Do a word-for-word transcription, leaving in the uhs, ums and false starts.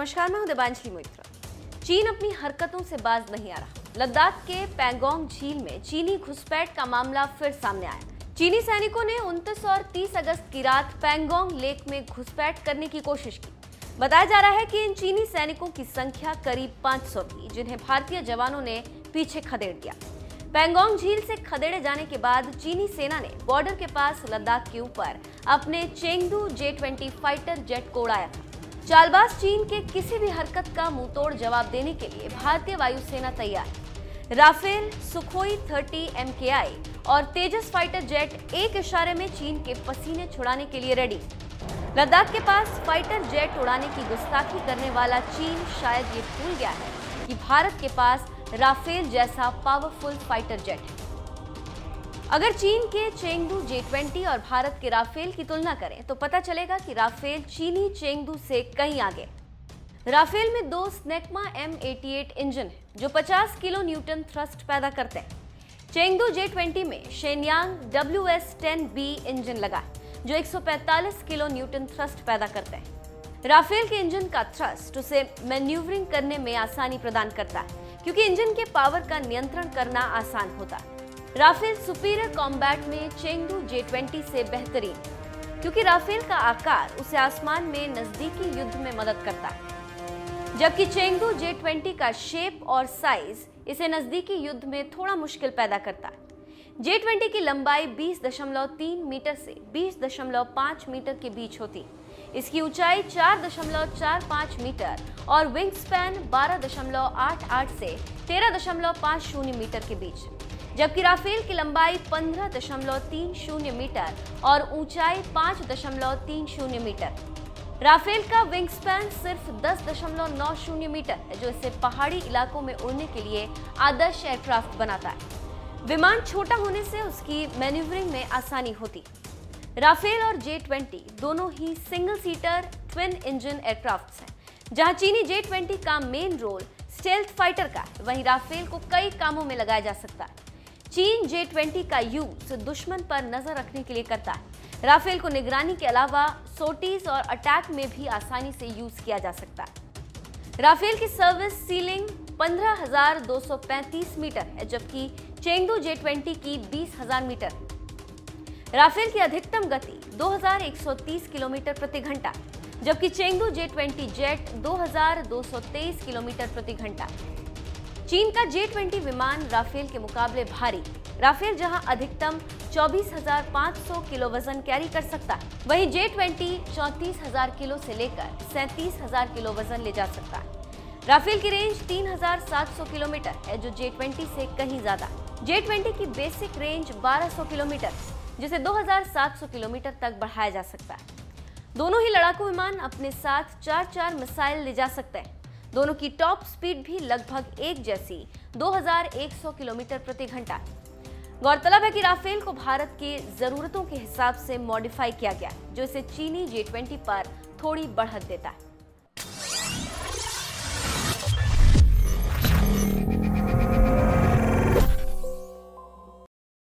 नमस्कार, मैं हूं दिबांजलि मोइत्रा। चीन अपनी हरकतों से बाज नहीं आ रहा। लद्दाख के पैंगोंग झील में चीनी घुसपैठ का मामला फिर सामने आया। चीनी सैनिकों ने उनतीस और तीस अगस्त की रात पैंगोंग लेक में घुसपैठ करने की कोशिश की। बताया जा रहा है कि इन चीनी सैनिकों की संख्या करीब पाँच सौ थी, जिन्हें भारतीय जवानों ने पीछे खदेड़ दिया। पैंगोंग झील से खदेड़े जाने के बाद चीनी सेना ने बॉर्डर के पास लद्दाख के ऊपर अपने Chengdu J twenty fighter jet को उड़ाया था। चालबाज चीन के किसी भी हरकत का मुंहतोड़ जवाब देने के लिए भारतीय वायुसेना तैयार है। राफेल, सुखोई तीस एम के आई और तेजस फाइटर जेट एक इशारे में चीन के पसीने छुड़ाने के लिए रेडी। लद्दाख के पास फाइटर जेट उड़ाने की गुस्ताखी करने वाला चीन शायद ये भूल गया है कि भारत के पास राफेल जैसा पावरफुल फाइटर जेट है। अगर चीन के चेंगडू जे ट्वेंटी और भारत के राफेल की तुलना करें तो पता चलेगा कि राफेल चीनी चेंगडू से कहीं आगे। राफेल में दो स्नेकमा एम अठासी इंजन है जो पचास किलो न्यूटन थ्रस्ट पैदा करते हैं। चेंगडू जे ट्वेंटी में Shenyang W S ten B engine लगा है जो एक सौ पैंतालीस किलो न्यूटन थ्रस्ट पैदा करते हैं। राफेल के इंजन का थ्रस्ट उसे मैन्यूवरिंग करने में आसानी प्रदान करता है, क्योंकि इंजन के पावर का नियंत्रण करना आसान होता है। राफेल सुपीरियर कॉम्बैट में चेंगडू जे ट्वेंटी से बेहतरीन, क्योंकि राफेल का आकार उसे आसमान में नजदीकी युद्ध में मदद करता है, जबकि चेंगडू जे ट्वेंटी का शेप और साइज इसे नजदीकी युद्ध में थोड़ा मुश्किल पैदा करता है। जे ट्वेंटी की लंबाई बीस दशमलव तीन मीटर से बीस दशमलव पाँच मीटर के बीच होती है। इसकी ऊंचाई चार दशमलव चार पाँच मीटर और विंग स्पैन बारह दशमलव आठ आठ से तेरह दशमलव पाँच शून्य मीटर के बीच, जबकि राफेल की लंबाई पंद्रह दशमलव तीन शून्य मीटर और ऊंचाई पाँच दशमलव तीन शून्य मीटर। राफेल का विंग स्पैन सिर्फ दस दशमलव नौ शून्य मीटर है, जो इसे पहाड़ी इलाकों में उड़ने के लिए आदर्श एयरक्राफ्ट बनाता है। विमान छोटा होने से उसकी मैन्यूवरिंग में आसानी होती। राफेल और जे ट्वेंटी दोनों ही single seater twin engine aircrafts हैं। जहां चीनी जे ट्वेंटी का मेन रोल स्टेल्थ फाइटर का है, वहीं राफेल को कई कामों में लगाया जा सकता है। चीन जे ट्वेंटी का यूज दुश्मन पर नजर रखने के लिए करता है। राफेल को निगरानी के अलावा सोटीज और अटैक में भी आसानी से यूज किया जा सकता है। राफेल की सर्विस सीलिंग पंद्रह हजार दो सौ पैंतीस मीटर है, जबकि चेंगडू जे ट्वेंटी की बीस हजार मीटर। राफेल की अधिकतम गति दो हजार एक सौ तीस किलोमीटर प्रति घंटा, जबकि चेंगडू जे ट्वेंटी जेट दो हजार दो सौ तेईस किलोमीटर प्रति घंटा। चीन का जे ट्वेंटी विमान राफेल के मुकाबले भारी। राफेल जहां अधिकतम चौबीस हजार पाँच सौ किलो वजन कैरी कर सकता है, वहीं जे ट्वेंटी चौंतीस हजार किलो से लेकर सैंतीस हजार किलो वजन ले जा सकता है। राफेल की रेंज तीन हजार सात सौ किलोमीटर है, जो जे ट्वेंटी से कहीं ज्यादा। जे ट्वेंटी की बेसिक रेंज बारह सौ किलोमीटर, जिसे दो हजार सात सौ किलोमीटर तक बढ़ाया जा सकता है। दोनों ही लड़ाकू विमान अपने साथ चार चार मिसाइल ले जा सकते हैं। दोनों की टॉप स्पीड भी लगभग एक जैसी दो हजार एक सौ किलोमीटर प्रति घंटा। गौरतलब है कि राफेल को भारत की जरूरतों के हिसाब से मॉडिफाई किया गया, जो इसे चीनी जे ट्वेंटी पर थोड़ी बढ़त देता है।